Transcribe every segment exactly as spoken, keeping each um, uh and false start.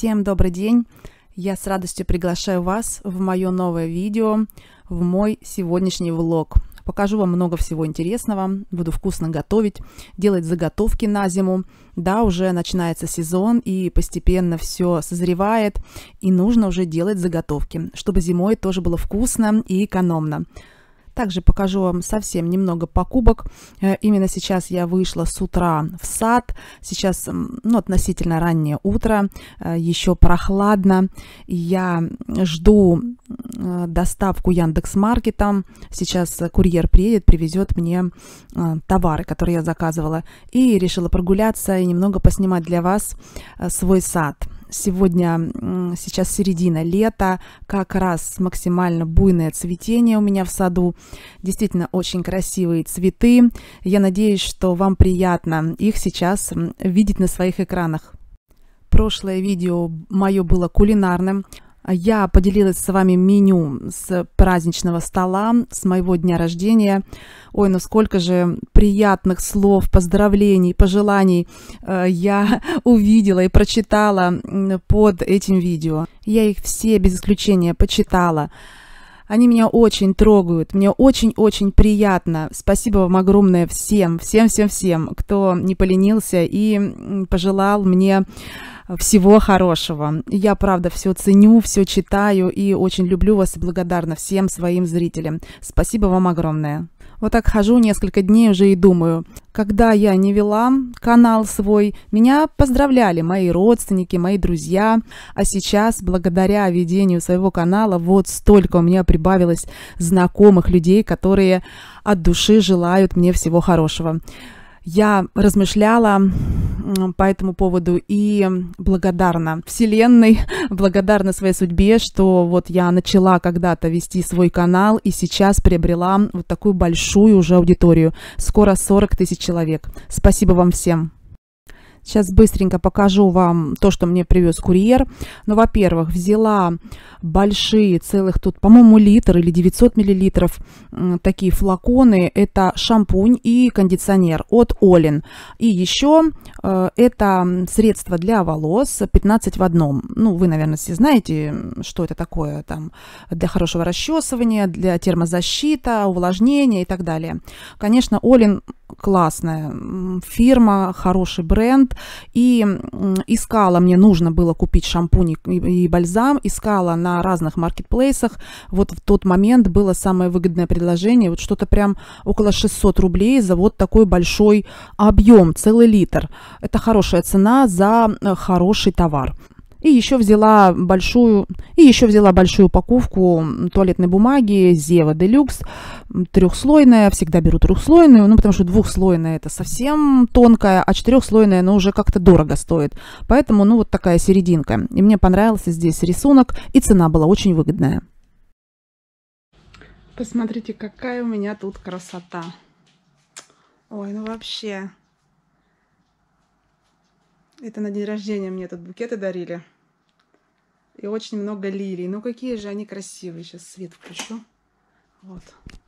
Всем добрый день! Я с радостью приглашаю вас в мое новое видео, в мой сегодняшний влог. Покажу вам много всего интересного, буду вкусно готовить, делать заготовки на зиму. Да, уже начинается сезон и постепенно все созревает, и нужно уже делать заготовки, чтобы зимой тоже было вкусно и экономно. Также покажу вам совсем немного покупок. Именно сейчас я вышла с утра в сад. Сейчас ну, относительно раннее утро, еще прохладно. Я жду доставку Яндекс.Маркетом. Сейчас курьер приедет, привезет мне товары, которые я заказывала. И решила прогуляться и немного поснимать для вас свой сад. Сегодня, сейчас середина лета, как раз максимально буйное цветение у меня в саду. Действительно очень красивые цветы. Я надеюсь, что вам приятно их сейчас видеть на своих экранах. Прошлое видео мое было кулинарным. Я поделилась с вами меню с праздничного стола, с моего дня рождения. Ой, ну сколько же приятных слов, поздравлений, пожеланий э, я увидела и прочитала под этим видео. Я их все без исключения почитала. Они меня очень трогают, мне очень-очень приятно. Спасибо вам огромное всем, всем-всем-всем, кто не поленился и пожелал мне всего хорошего. Я, правда, все ценю, все читаю и очень люблю вас и благодарна всем своим зрителям. Спасибо вам огромное. Вот так хожу несколько дней уже и думаю, когда я не вела канал свой, меня поздравляли мои родственники, мои друзья, а сейчас, благодаря ведению своего канала, вот столько у меня прибавилось знакомых людей, которые от души желают мне всего хорошего. Я размышляла по этому поводу и благодарна Вселенной, благодарна своей судьбе, что вот я начала когда-то вести свой канал и сейчас приобрела вот такую большую уже аудиторию. Скоро сорок тысяч человек. Спасибо вам всем. Сейчас быстренько покажу вам то, что мне привез курьер. Ну, во-первых, взяла большие, целых тут, по-моему, литр или девятьсот миллилитров, такие флаконы. Это шампунь и кондиционер от Олин. И еще э, это средство для волос пятнадцать в одном. Ну, вы, наверное, все знаете, что это такое. Там для хорошего расчесывания, для термозащиты, увлажнения и так далее. Конечно, Олин классная фирма, хороший бренд. И искала, мне нужно было купить шампунь и бальзам, искала на разных маркетплейсах. Вот в тот момент было самое выгодное предложение, вот что-то прям около шестисот рублей за вот такой большой объем, целый литр. Это хорошая цена за хороший товар. И еще взяла большую, и еще взяла большую упаковку туалетной бумаги Зева Делюкс, трехслойная, всегда беру трехслойную, ну потому что двухслойная это совсем тонкая, а четырехслойная, ну уже как-то дорого стоит. Поэтому, ну вот такая серединка. И мне понравился здесь рисунок, и цена была очень выгодная. Посмотрите, какая у меня тут красота. Ой, ну вообще... Это на день рождения мне тут букеты дарили. И очень много лилий. Ну, какие же они красивые. Сейчас свет включу. Вот.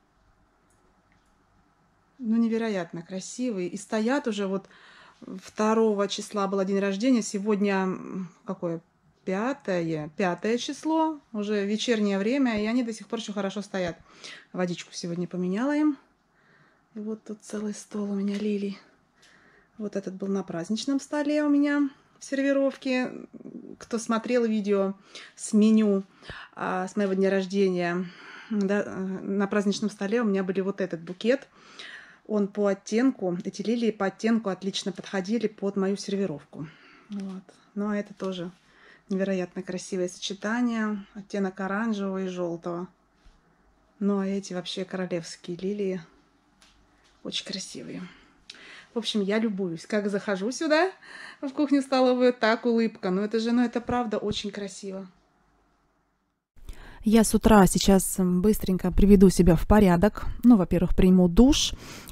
Ну, невероятно красивые. И стоят уже вот второго числа было день рождения. Сегодня какое? Пятое. Пятое число. Уже вечернее время. И они до сих пор еще хорошо стоят. Водичку сегодня поменяла им. И вот тут целый стол у меня лилий. Вот этот был на праздничном столе у меня в сервировке. Кто смотрел видео с меню а, с моего дня рождения, да, на праздничном столе у меня были вот этот букет. Он по оттенку, эти лилии по оттенку отлично подходили под мою сервировку. Вот. Ну, а это тоже невероятно красивое сочетание. Оттенок оранжевого и желтого. Ну, а эти вообще королевские лилии. Очень красивые. В общем, я любуюсь. Как захожу сюда, в кухню-столовую, так улыбка. Ну это же, ну это правда очень красиво. Я с утра сейчас быстренько приведу себя в порядок. Ну, во-первых, приму душ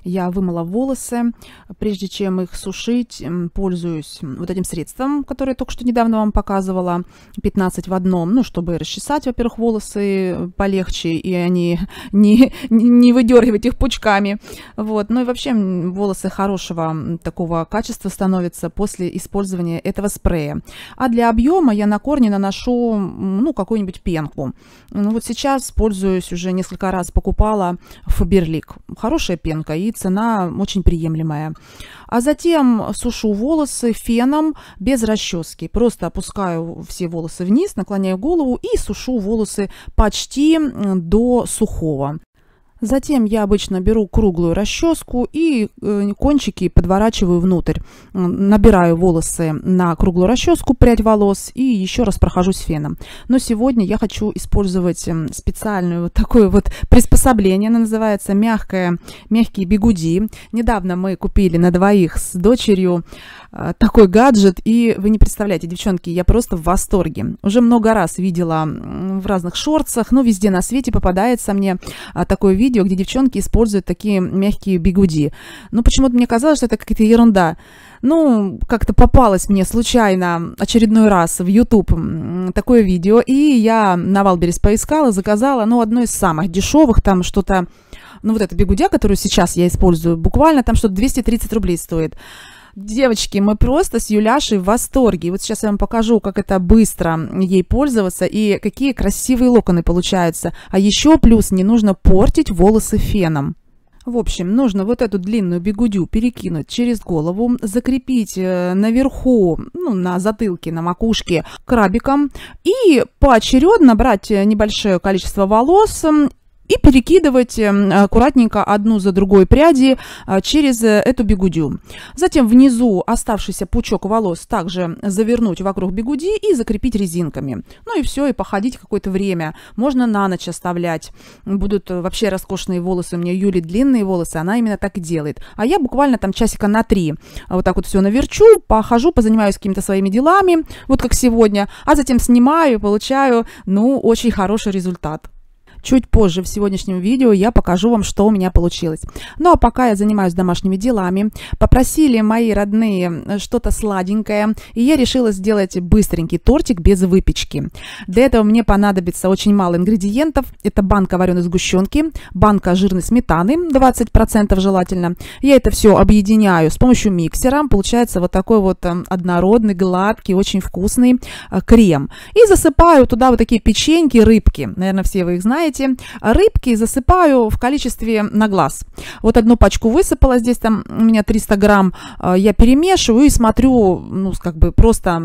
я вымыла волосы. Прежде чем их сушить, пользуюсь вот этим средством, которое я только что недавно вам показывала, пятнадцать в одном, ну, чтобы расчесать, во-первых, волосы полегче, и они не, не выдергивать их пучками. Вот. Ну и вообще волосы хорошего такого качества становятся после использования этого спрея. А для объема я на корни наношу, ну, какую-нибудь пенку. Ну, вот сейчас пользуюсь, уже несколько раз покупала Faberlic. Хорошая пенка и цена очень приемлемая. А затем сушу волосы феном без расчески. Просто опускаю все волосы вниз, наклоняю голову и сушу волосы почти до сухого. Затем я обычно беру круглую расческу и кончики подворачиваю внутрь. Набираю волосы на круглую расческу, прядь волос, и еще раз прохожусь феном. Но сегодня я хочу использовать специальную вот такое вот приспособление. Оно называется мягкое, мягкие бигуди. Недавно мы купили на двоих с дочерью такой гаджет, и вы не представляете, девчонки, я просто в восторге. Уже много раз видела в разных шортсах, но везде на свете попадается мне такое видео, где девчонки используют такие мягкие бигуди. Но почему-то мне казалось, что это какая-то ерунда. Ну, как-то попалось мне случайно очередной раз в YouTube такое видео, и я на Валберес поискала, заказала, ну, одно из самых дешевых, там что-то, ну, вот эта бигудя, которую сейчас я использую, буквально там что-то двести тридцать рублей стоит. Девочки, мы просто с Юляшей в восторге. И вот сейчас я вам покажу, как это быстро ей пользоваться и какие красивые локоны получаются. А еще плюс не нужно портить волосы феном. В общем, нужно вот эту длинную бигудю перекинуть через голову, закрепить наверху, ну, на затылке, на макушке крабиком и поочередно брать небольшое количество волос и перекидывать аккуратненько одну за другой пряди через эту бигудю. Затем внизу оставшийся пучок волос также завернуть вокруг бигуди и закрепить резинками. Ну и все, и походить какое-то время. Можно на ночь оставлять. Будут вообще роскошные волосы. У меня Юли длинные волосы, она именно так и делает. А я буквально там часика на три вот так вот все наверчу, похожу, позанимаюсь какими-то своими делами, вот как сегодня, а затем снимаю и получаю, ну, очень хороший результат. Чуть позже в сегодняшнем видео я покажу вам, что у меня получилось. Ну а пока я занимаюсь домашними делами, попросили мои родные что-то сладенькое, и я решила сделать быстренький тортик без выпечки. Для этого мне понадобится очень мало ингредиентов. Это банка вареной сгущенки, банка жирной сметаны, двадцать процентов желательно. Я это все объединяю с помощью миксера. Получается вот такой вот однородный, гладкий, очень вкусный крем. И засыпаю туда вот такие печеньки, рыбки. Наверное, все вы их знаете. Рыбки засыпаю в количестве на глаз. Вот одну пачку высыпала, здесь там у меня триста грамм, я перемешиваю и смотрю, ну, как бы просто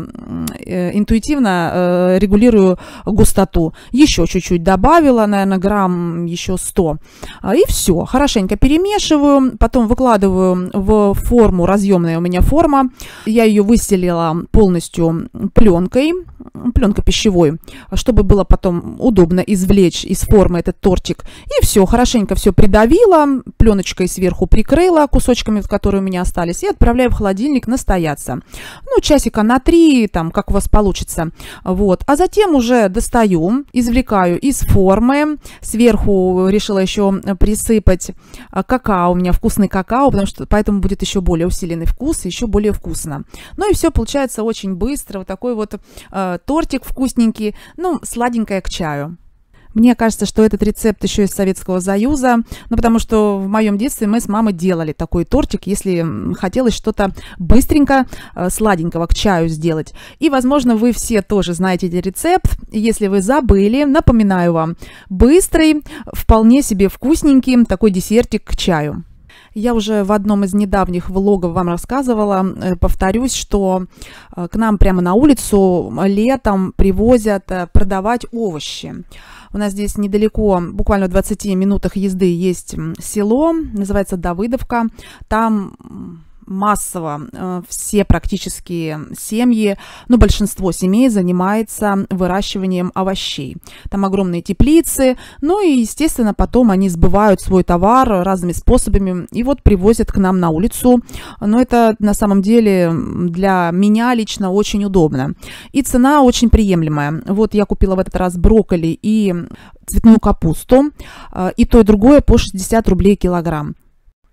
интуитивно регулирую густоту. Еще чуть-чуть добавила, наверное, грамм еще сто. И все, хорошенько перемешиваю, потом выкладываю в форму, разъемная у меня форма. Я ее выстелила полностью пленкой, пленкой пищевой, чтобы было потом удобно извлечь из формы этот тортик. И все, хорошенько все придавила, пленочкой сверху прикрыла кусочками, которые у меня остались, и отправляю в холодильник настояться. Ну, часика на три, там, как у вас получится. Вот. А затем уже достаю, извлекаю из формы. Сверху решила еще присыпать какао. У меня вкусный какао, потому что поэтому будет еще более усиленный вкус, еще более вкусно. Ну и все получается очень быстро. Вот такой вот э, тортик вкусненький, ну, сладенькое к чаю. Мне кажется, что этот рецепт еще из Советского Союза, ну, потому что в моем детстве мы с мамой делали такой тортик, если хотелось что-то быстренько, сладенького к чаю сделать. И, возможно, вы все тоже знаете этот рецепт. Если вы забыли, напоминаю вам, быстрый, вполне себе вкусненький такой десертик к чаю. Я уже в одном из недавних влогов вам рассказывала, повторюсь, что к нам прямо на улицу летом привозят продавать овощи. У нас здесь недалеко, буквально в двадцати минутах езды, есть село, называется Давыдовка. Там массово э, все практически семьи, ну, большинство семей занимается выращиванием овощей. Там огромные теплицы, ну и, естественно, потом они сбывают свой товар разными способами и вот привозят к нам на улицу. Но это на самом деле для меня лично очень удобно. И цена очень приемлемая. Вот я купила в этот раз брокколи и цветную капусту, э, и то, и другое по шестьдесят рублей килограмм.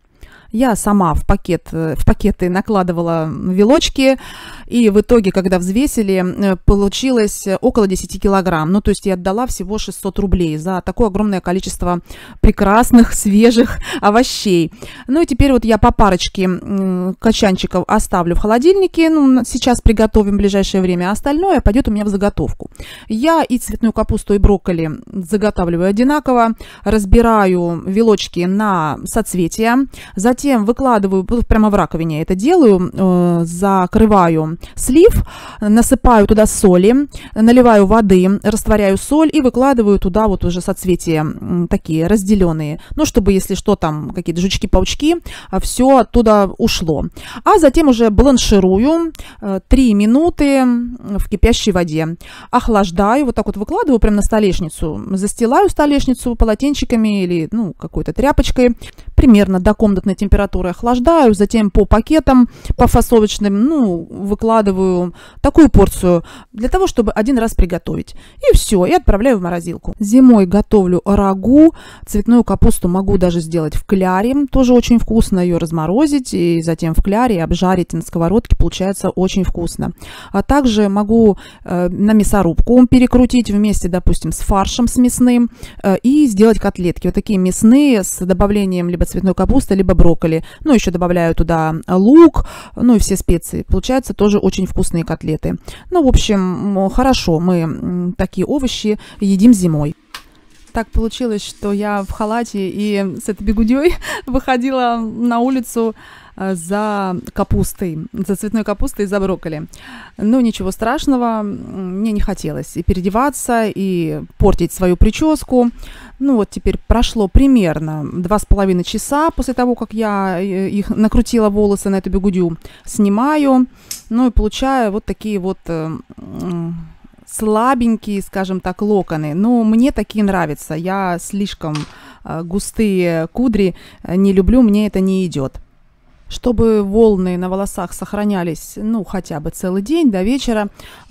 Я сама в, пакет, в пакеты накладывала вилочки, и в итоге, когда взвесили, получилось около десяти килограмм. Ну, то есть я отдала всего шестьсот рублей за такое огромное количество прекрасных, свежих овощей. Ну, и теперь вот я по парочке качанчиков оставлю в холодильнике. Ну, сейчас приготовим в ближайшее время, а остальное пойдет у меня в заготовку. Я и цветную капусту, и брокколи заготавливаю одинаково, разбираю вилочки на соцветия, затем выкладываю, прямо в раковине это делаю, э, закрываю слив, насыпаю туда соли, наливаю воды, растворяю соль и выкладываю туда вот уже соцветия такие разделенные, ну, чтобы, если что, там какие-то жучки-паучки, все оттуда ушло. А затем уже бланширую э, три минуты в кипящей воде, охлаждаю, вот так вот выкладываю прямо на столешницу, застилаю столешницу полотенчиками или, ну, какой-то тряпочкой, примерно до комнатной температуры охлаждаю, затем по пакетам, по фасовочным, ну, выкладываю такую порцию для того, чтобы один раз приготовить. И все, и отправляю в морозилку. Зимой готовлю рагу, цветную капусту могу даже сделать в кляре, тоже очень вкусно, ее разморозить и затем в кляре обжарить на сковородке, получается очень вкусно. А также могу э, на мясорубку перекрутить вместе, допустим, с фаршем, с мясным, э, и сделать котлетки. Вот такие мясные с добавлением либо цветной капусты, либо брокколи. Ну, еще добавляю туда лук, ну и все специи. Получаются тоже очень вкусные котлеты. Ну, в общем, хорошо, мы такие овощи едим зимой. Так получилось, что я в халате и с этой бигудей выходила на улицу за капустой, за цветной капустой и за брокколи. Ну, ничего страшного, мне не хотелось и переодеваться, и портить свою прическу. Ну, вот теперь прошло примерно два с половиной часа после того, как я их накрутила волосы на эту бигудю. Снимаю, ну и получаю вот такие вот слабенькие, скажем так, локоны. Но мне такие нравятся. Я слишком густые кудри не люблю, мне это не идет. Чтобы волны на волосах сохранялись, ну, хотя бы целый день до вечера,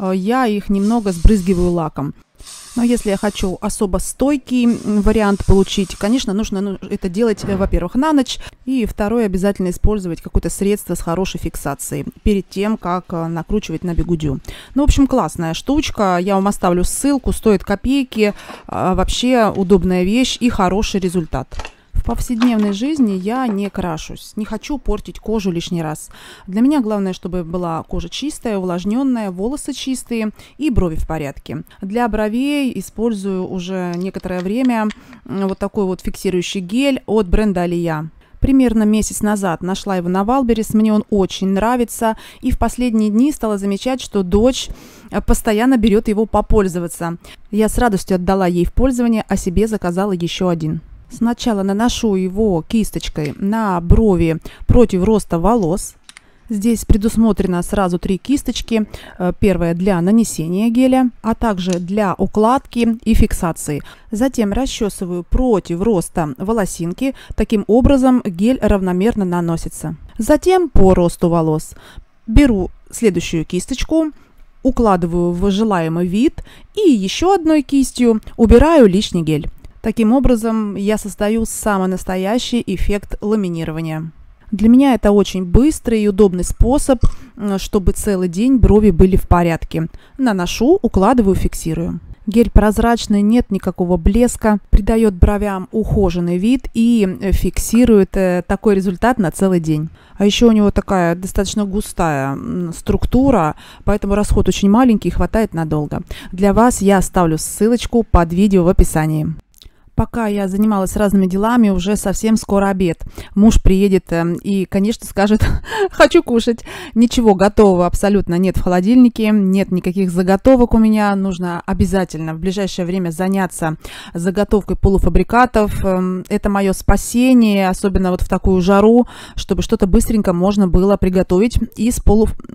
я их немного сбрызгиваю лаком. Но если я хочу особо стойкий вариант получить, конечно, нужно это делать, во-первых, на ночь, и второе, обязательно использовать какое-то средство с хорошей фиксацией перед тем, как накручивать на бигудю. Ну, в общем, классная штучка, я вам оставлю ссылку, стоит копейки, вообще удобная вещь и хороший результат. В повседневной жизни я не крашусь, не хочу портить кожу лишний раз. Для меня главное, чтобы была кожа чистая, увлажненная, волосы чистые и брови в порядке. Для бровей использую уже некоторое время вот такой вот фиксирующий гель от бренда Алия. Примерно месяц назад нашла его на Валберес, мне он очень нравится, и в последние дни стала замечать, что дочь постоянно берет его попользоваться. Я с радостью отдала ей в пользование, а себе заказала еще один. Сначала наношу его кисточкой на брови против роста волос. Здесь предусмотрено сразу три кисточки. Первая для нанесения геля, а также для укладки и фиксации. Затем расчесываю против роста волосинки. Таким образом гель равномерно наносится. Затем по росту волос беру следующую кисточку, укладываю в желаемый вид и еще одной кистью убираю лишний гель. Таким образом, я создаю самый настоящий эффект ламинирования. Для меня это очень быстрый и удобный способ, чтобы целый день брови были в порядке. Наношу, укладываю, фиксирую. Гель прозрачный, нет никакого блеска, придает бровям ухоженный вид и фиксирует такой результат на целый день. А еще у него такая достаточно густая структура, поэтому расход очень маленький, хватает надолго. Для вас я оставлю ссылочку под видео в описании. Пока я занималась разными делами, уже совсем скоро обед. Муж приедет и, конечно, скажет: хочу кушать. Ничего готового абсолютно нет в холодильнике, нет никаких заготовок у меня. Нужно обязательно в ближайшее время заняться заготовкой полуфабрикатов. Это мое спасение, особенно вот в такую жару, чтобы что-то быстренько можно было приготовить из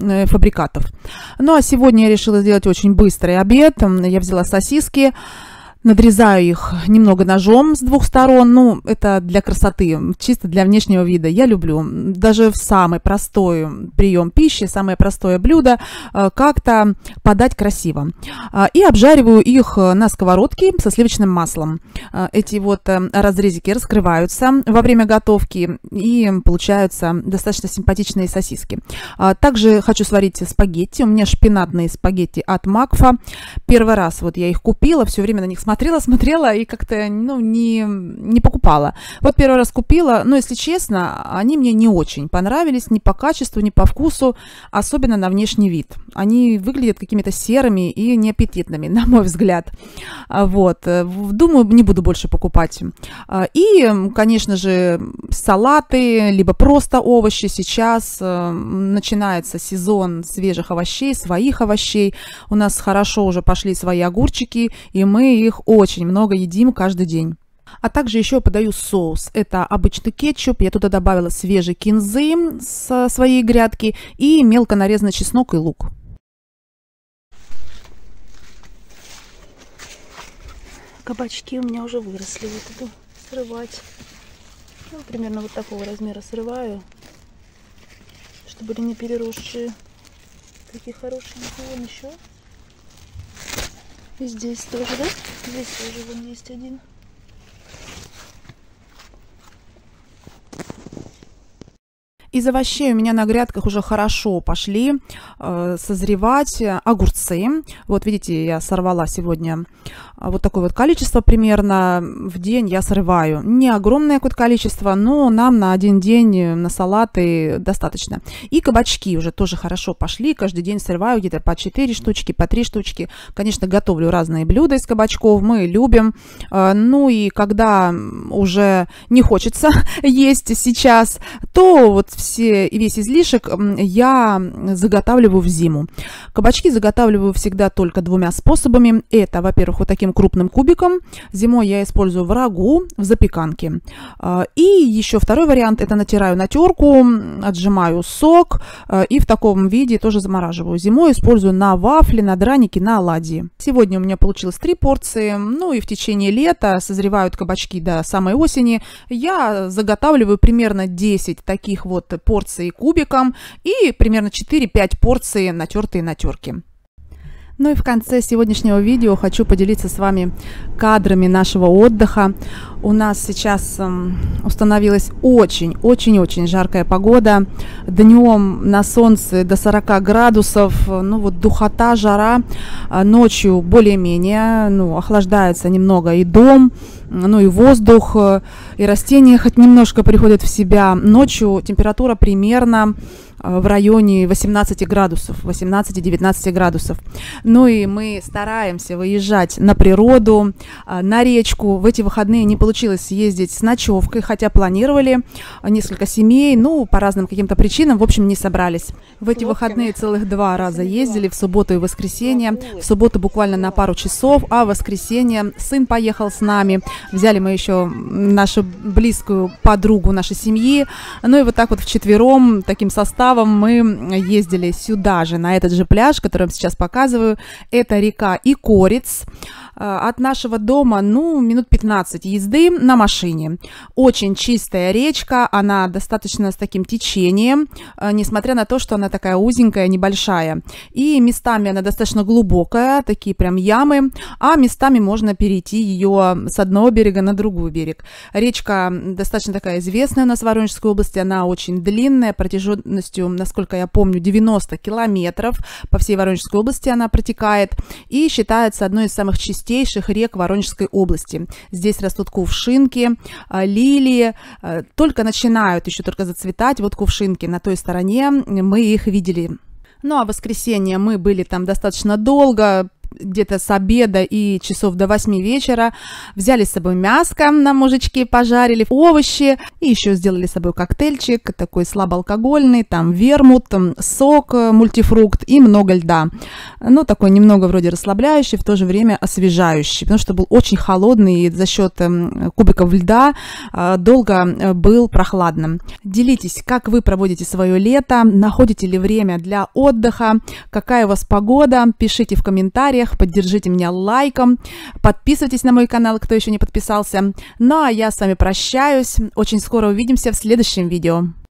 полуфабрикатов. Ну а сегодня я решила сделать очень быстрый обед. Я взяла сосиски. Надрезаю их немного ножом с двух сторон, ну, это для красоты, чисто для внешнего вида. Я люблю даже в самый простой прием пищи, самое простое блюдо, как-то подать красиво. И обжариваю их на сковородке со сливочным маслом. Эти вот разрезики раскрываются во время готовки, и получаются достаточно симпатичные сосиски. Также хочу сварить спагетти. У меня шпинатные спагетти от Макфа. Первый раз вот я их купила, все время на них смотрела. Смотрела, смотрела и как-то, ну, не, не покупала. Вот первый раз купила, но, если честно, они мне не очень понравились ни по качеству, ни по вкусу, особенно на внешний вид. Они выглядят какими-то серыми и неаппетитными, на мой взгляд. Вот. Думаю, не буду больше покупать. И, конечно же, салаты, либо просто овощи. Сейчас начинается сезон свежих овощей, своих овощей. У нас хорошо уже пошли свои огурчики, и мы их очень много едим каждый день. А также еще подаю соус. Это обычный кетчуп. Я туда добавила свежей кинзы со своей грядки и мелко нарезанный чеснок и лук. Кабачки у меня уже выросли. Вот иду срывать. Ну, примерно вот такого размера срываю, чтобы были не переросшие. Такие хорошие. Вон еще. И здесь тоже, да? Здесь тоже вон есть один. Из овощей у меня на грядках уже хорошо пошли э, созревать огурцы. Вот видите, я сорвала сегодня вот такое вот количество примерно в день я срываю. Не огромное какое-то количество, но нам на один день на салаты достаточно. И кабачки уже тоже хорошо пошли. Каждый день срываю где-то по четыре штучки, по три штучки. Конечно, готовлю разные блюда из кабачков, мы любим. Э, ну и когда уже не хочется есть сейчас, то вот все, весь излишек я заготавливаю в зиму. Кабачки заготавливаю всегда только двумя способами. Это, во-первых, вот таким крупным кубиком. Зимой я использую в рагу, в запеканке. И еще второй вариант, это натираю на терку, отжимаю сок и в таком виде тоже замораживаю. Зимой использую на вафли, на драники, на оладьи. Сегодня у меня получилось три порции. Ну и в течение лета созревают кабачки до самой осени. Я заготавливаю примерно десять таких вот порций кубиком и примерно четыре-пять порций натертые на терке. Ну и в конце сегодняшнего видео хочу поделиться с вами кадрами нашего отдыха. У нас сейчас э, установилась очень-очень-очень жаркая погода. Днем на солнце до сорока градусов, ну вот духота, жара. Ночью более-менее, ну, охлаждается немного и дом, ну и воздух, и растения хоть немножко приходят в себя. Ночью температура примерно в районе восемнадцати градусов, восемнадцати-девятнадцати градусов. Ну и мы стараемся выезжать на природу, на речку. В эти выходные не получилось съездить с ночевкой, хотя планировали несколько семей, ну, по разным каким-то причинам, в общем, не собрались. В эти выходные целых два раза ездили, в субботу и воскресенье. В субботу буквально на пару часов, а в воскресенье сын поехал с нами. Взяли мы еще нашу близкую подругу нашей семьи. Ну и вот так вот вчетвером, таким составом, мы ездили сюда же, на этот же пляж, который я вам сейчас показываю. Это река Икорец. От нашего дома, ну, минут пятнадцать езды на машине. Очень чистая речка, она достаточно с таким течением, несмотря на то, что она такая узенькая, небольшая. И местами она достаточно глубокая, такие прям ямы, а местами можно перейти ее с одного берега на другой берег. Речка достаточно такая известная у нас в Воронежской области, она очень длинная, протяженностью, насколько я помню, девяносто километров. По всей Воронежской области она протекает и считается одной из самых чистейших рек Воронежской области. Здесь растут кувшинки, лилии, только начинают еще только зацветать. Вот кувшинки на той стороне, мы их видели. Ну а в воскресенье мы были там достаточно долго, где-то с обеда и часов до восьми вечера. Взяли с собой мяско на мужички, пожарили овощи и еще сделали с собой коктейльчик, такой слабоалкогольный, там вермут, там сок, мультифрукт и много льда. Ну, такой немного вроде расслабляющий, в то же время освежающий, потому что был очень холодный и за счет э, кубиков льда э, долго э, был прохладным. Делитесь, как вы проводите свое лето, находите ли время для отдыха, какая у вас погода, пишите в комментариях. комментариях, поддержите меня лайком, подписывайтесь на мой канал, кто еще не подписался. Ну а я с вами прощаюсь. Очень скоро увидимся в следующем видео.